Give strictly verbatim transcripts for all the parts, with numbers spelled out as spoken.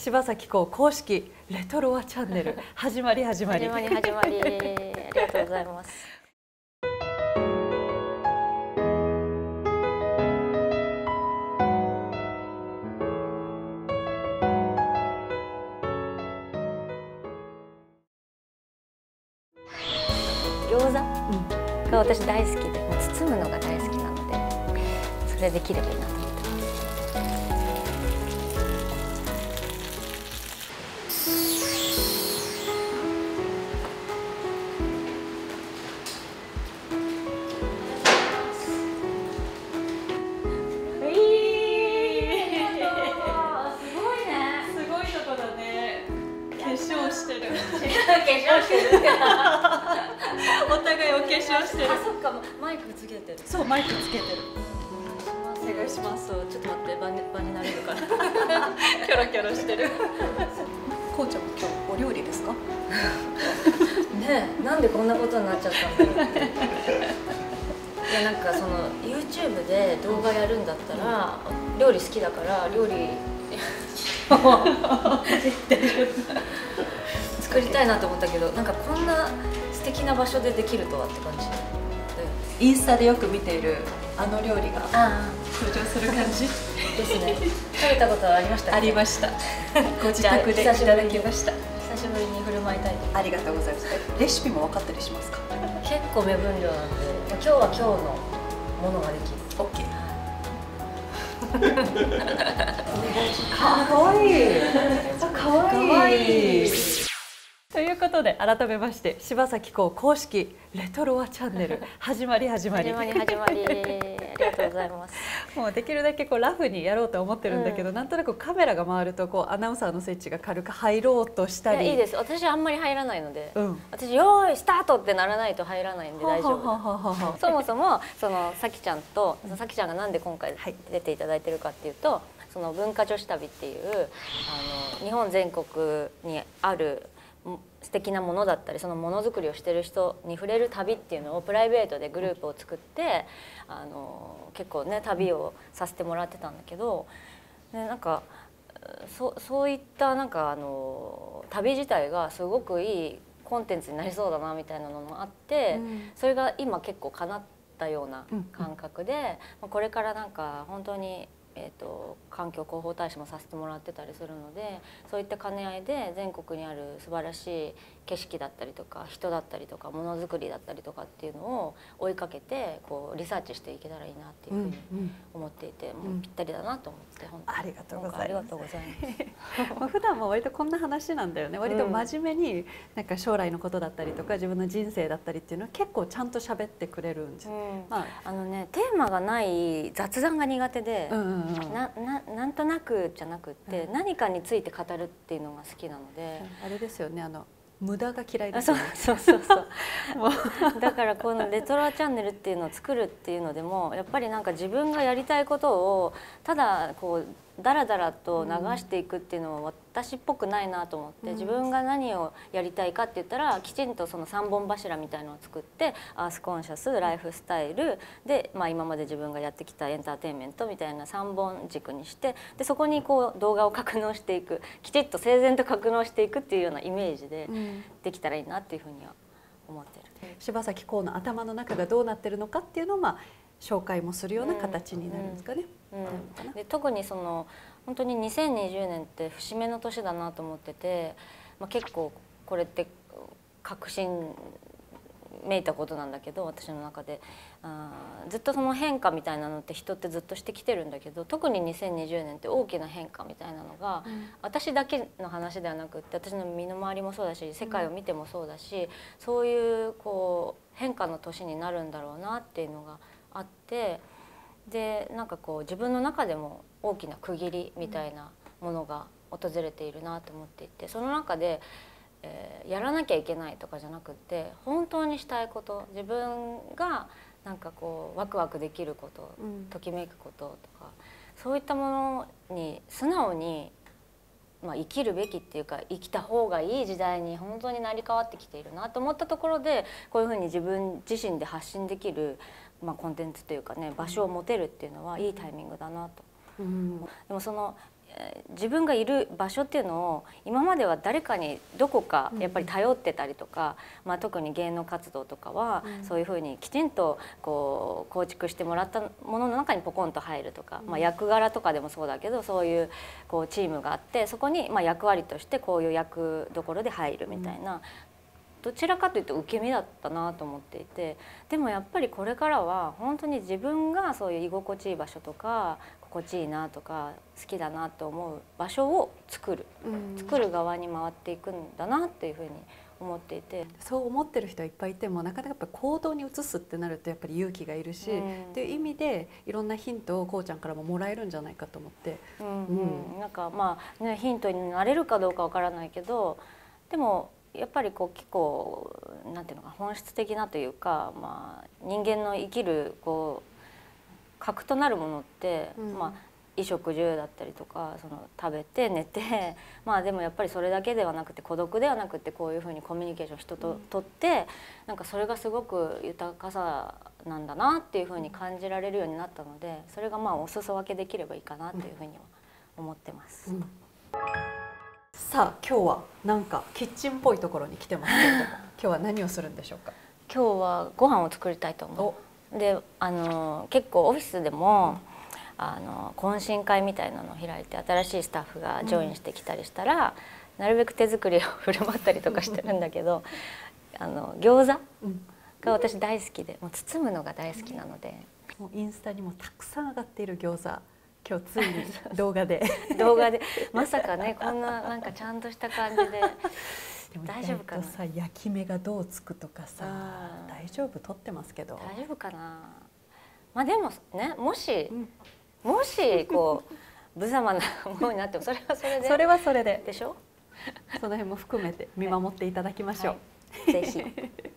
柴咲コウ公式レトロワチャンネル始まり始まり始まり始まりありがとうございます。餃子が私大好きで、もう包むのが大好きなので、それできればいいなと思ってます。化粧してるお互いお化粧してる。 あ、そっか、マイクつけてる。 そう、マイクつけてる。 お願いします。ちょっと待って、場に場になれるから。 キョロキョロしてる。こうちゃんも今日お料理ですか？ねえ、なんでこんなことになっちゃったんだろうって。いや、なんかその YouTube で動画やるんだったら、料理好きだから料理作りたいなと思ったけど、なんかこんな素敵な場所でできるとはって感じ。 インスタでよく見ているあの料理が登場する感じですね。食べたことはありましたか？ ありました。ご自宅でいただきました。 久しぶりに振る舞いたいと。 ありがとうございます。レシピも分かったりしますか？ 結構目分量なんで、今日は今日のものができる。 オッケー。 かわいい。 かわいい。ということで改めまして柴咲コウ公式レトロワチャンネル始まり始まり始まり始まりありがとうございます。 もうできるだけこうラフにやろうと思ってるんだけど、うん、なんとなくカメラが回るとこうアナウンサーのスイッチが軽く入ろうとしたり。 いや、いいです。私はあんまり入らないので、うん、私よーいスタートってならないと入らないんで大丈夫。そもそもそのさきちゃんとさきちゃんがなんで今回出ていただいてるかっていうと、その文化女子旅っていうあの日本全国にある素敵なものだったり、そのものづくりをしてる人に触れる旅っていうのをプライベートでグループを作ってあの結構ね旅をさせてもらってたんだけど、でなんか そ, そういったなんかあの旅自体がすごくいいコンテンツになりそうだなみたいなのもあって、うん、それが今結構叶ったような感覚で、うん、これからなんか本当に。えーと環境広報大使もさせてもらってたりするので、そういった兼ね合いで全国にある素晴らしい景色だったりとか人だったりとかものづくりだったりとかっていうのを追いかけてこうリサーチしていけたらいいなっていうふうに思っていて、うんうん、もうぴったりだなと思って本当にありがとうございます。 ありがとうございます。 まあ普段も割とこんな話なんだよね。割と真面目になんか将来のことだったりとか自分の人生だったりっていうのは結構ちゃんと喋ってくれるんです。うん、 まああのねテーマがない雑談が苦手で、うんうんうん、なななんとなくじゃなくって、うん、何かについて語るっていうのが好きなので、 うん、あれですよね、あの無駄が嫌いですよね。 そうそうそうそうだからこのレトロチャンネルっていうのを作るっていうのでもやっぱりなんか自分がやりたいことをただこうだらだらと流していくっていうのは私っぽくないなと思って、うん、自分が何をやりたいかって言ったらきちんとそのさんぼん柱みたいのを作ってアースコンシャスライフスタイルで、まあ、今まで自分がやってきたエンターテインメントみたいなさんぼん軸にしてでそこにこう動画を格納していくきちっと整然と格納していくっていうようなイメージでできたらいいなっていうふうには思ってる。 柴咲コウの頭の中がどうなってるのかっていうのをまあ紹介もするような形になるんですかね。 で特にその本当ににせんにじゅうねんって節目の年だなと思ってて、まあ、結構これって確信めいたことなんだけど私の中であずっとその変化みたいなのって人ってずっとしてきてるんだけど特ににせんにじゅうねんって大きな変化みたいなのが、うん、私だけの話ではなくって私の身の回りもそうだし世界を見てもそうだし、うん、そういうこう変化の年になるんだろうなっていうのがあってでなんかこう自分の中でも大きな区切りみたいなものが訪れているなと思っていてその中で、えー、やらなきゃいけないとかじゃなくって本当にしたいこと自分がなんかこうワクワクできること、うん、ときめくこととかそういったものに素直に、まあ、生きるべきっていうか生きた方がいい時代に本当に成り変わってきているなと思ったところでこういうふうに自分自身で発信できる、まあ、コンテンツというかね場所を持てるっていうのはいいタイミングだなと。うん、でもその自分がいる場所っていうのを今までは誰かにどこかやっぱり頼ってたりとか、まあ、特に芸能活動とかはそういうふうにきちんとこう構築してもらったものの中にポコンと入るとか、まあ、役柄とかでもそうだけどそういうこうチームがあってそこにまあ役割としてこういう役どころで入るみたいな。どちらかというと受け身だったなと思っていて、でもやっぱりこれからは本当に自分がそういう居心地いい場所とか心地いいなとか好きだなと思う場所を作る、作る側に回っていくんだなっていうふうに思っていて、 そう思ってる人はいっぱいいてもなかなかやっぱ行動に移すってなるとやっぱり勇気がいるし、うん、っていう意味でいろんなヒントをこうちゃんからももらえるんじゃないかと思って、 うんうん、なんかまあ、ね、ヒントになれるかどうかわからないけど、でもやっぱりこう結構なんていうのか本質的なというか、まあ、人間の生きるこう核となるものって、うん、まあ衣食住だったりとかその食べて寝てまあでもやっぱりそれだけではなくて孤独ではなくてこういうふうにコミュニケーション人ととって、なんかそれがすごく豊かさなんだなっていうふうに感じられるようになったので、それがまあお裾分けできればいいかなというふうには思ってます。うん、 さあ今日はなんかキッチンっぽいところに来てますけれども今日は何をするんでしょうか。 今日はご飯を作りたいと思う。であの結構オフィスでもあの懇親会みたいなのを開いて新しいスタッフがジョインしてきたりしたら、うん、なるべく手作りを振る舞ったりとかしてるんだけどあの餃子が私大好きで、もう包むのが大好きなので、 もうインスタにもたくさん上がっている餃子、今日ついに動画で動画でまさかねこんななんかちゃんとした感じで大丈夫かな。 さ焼き目がどうつくとかさ大丈夫撮ってますけど大丈夫かな。まあでもね、もし、うん、もしこう無様なものになってもそれはそれでそれはそれででしょ。 その辺も含めて見守っていただきましょう、 はいはい、ぜひ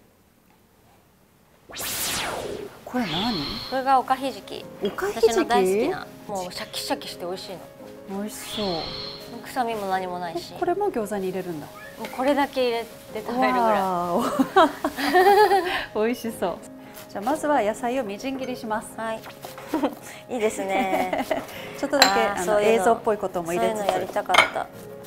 これ何？ これがおかひじき。 おかひじき？ 私の大好きな、もうシャキシャキして美味しいの。 美味しそう。 臭みも何もないし。 これも餃子に入れるんだ。 もうこれだけ入れて食べるぐらい。美味しそう。じゃあまずは野菜をみじん切りします。 はい。いいですね。 ちょっとだけあの映像っぽいことも入れつつ。 そういうのやりたかった。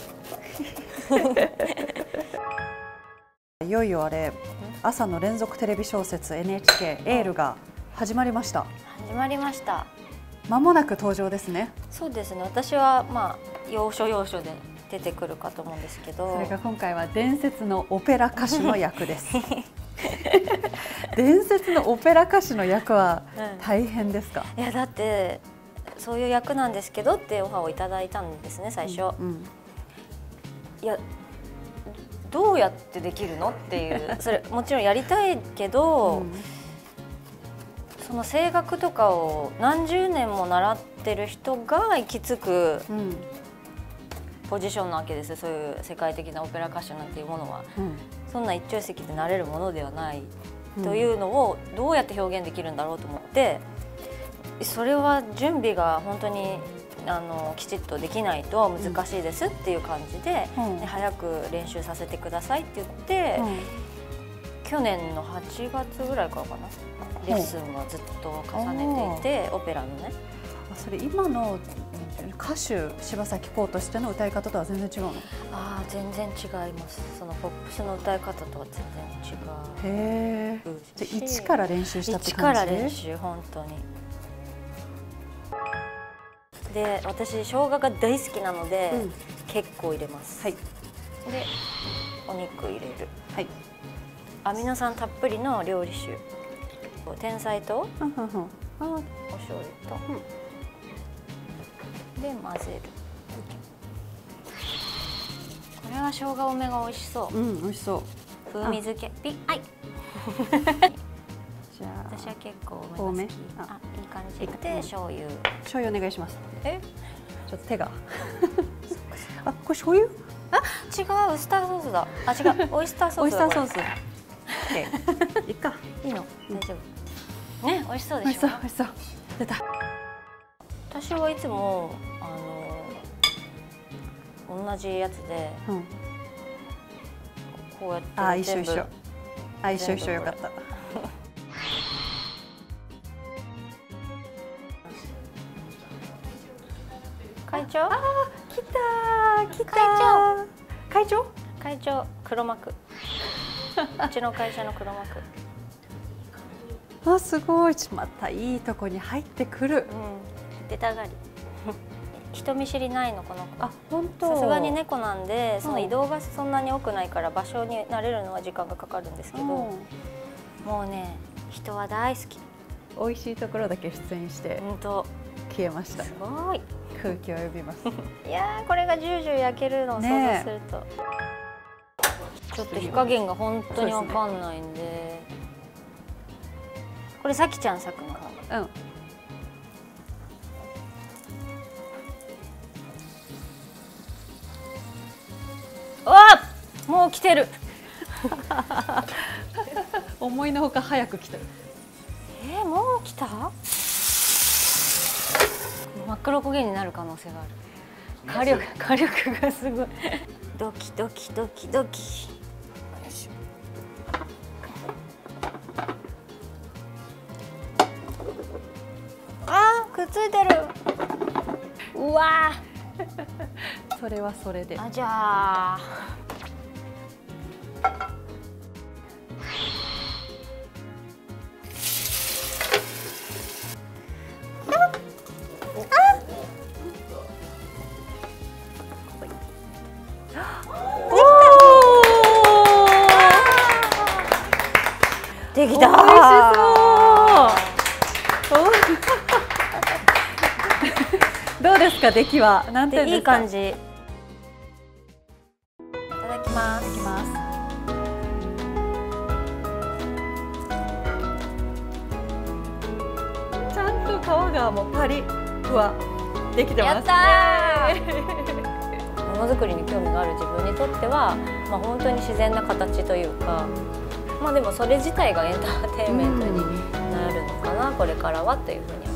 いよいよあれ朝の連続テレビ小説 エヌエイチケー エールが始まりました。 始まりました。 間もなく登場ですね。 そうですね。私はまあ要所要所で出てくるかと思うんですけど、 それが今回は伝説のオペラ歌手の役です。伝説のオペラ歌手の役は大変ですか？ うん、いやだってそういう役なんですけどってオファーをいただいたんですね最初。うんうん、いやどうやってできるのっていうそれもちろんやりたいけど、うん、その声楽とかを何十年も習ってる人が行き着くポジションなわけですよ。そういう世界的なオペラ歌手なんていうものは、うん、そんな一朝一夕でなれるものではないというのをどうやって表現できるんだろうと思って、それは準備が本当にあのきちっとできないと難しいですっていう感じで、うん、で早く練習させてくださいって言って、うん、去年のはちがつぐらいからかな、レッスンはずっと重ねていて、オペラのね。 それ今の歌手柴咲コウとしての歌い方とは全然違うの？ ああ全然違います。そのポップスの歌い方とは全然違う。 へえ。じゃあ一から練習したって感じ？ 一から練習本当に。で私生姜が大好きなので、うん、結構入れます。はい。でお肉入れる。はい。アミノ酸たっぷりの料理酒。天才とお醤油と。うんで混ぜる。これは生姜多めが美味しそう。 うん、美味しそう。 風味付けピッはい。 じゃあ私は結構多めが好き。あ、いい感じで醤油。 醤油お願いします。え？ちょっと手が。あ、これ醤油？ あ、違うウスターソースだ。あ、違うオイスターソース。 オイスターソース。いいか。 いいの？大丈夫。ね、美味しそうでしょ。 美味しそう美味しそう。出た。 私はいつもあの同じやつで、うん、こうやってあ一緒一緒あ一緒一緒よかった。 会長来た来た。 会長会長会長黒幕うちの会社の黒幕。 あ、すごい。またいいとこに入ってくる。 うん、出たがり人見知りないのこの子。 あ、本当。 さすがに猫なんでその移動がそんなに多くないから場所に慣れるのは時間がかかるんですけど、もうね人は大好き。 美味しいところだけ出演して本当消えました。 すごい空気を呼びます。 いやーこれがジュージュー焼けるのを想像すると、ね、ちょっと火加減が本当にわかんないんで、でこれさきちゃん作の顔。 うん。 わあもう来てる思いのほか早く来た。 えー、もう来た。真っ黒焦げになる可能性がある。火力火力がすごいドキドキドキドキ。あーくっついてる。うわーそれはそれで。 あじゃあできた。 美味しそう。どうですか出来は。何点ですか。 いい感じ。いただきます。 いただきます。ちゃんと皮がもうパリふわできてます。 やったー。ものづくりに興味がある自分にとっては、まあ本当に自然な形というか、まあでもそれ自体がエンターテインメントになるのかな、これからはというふうに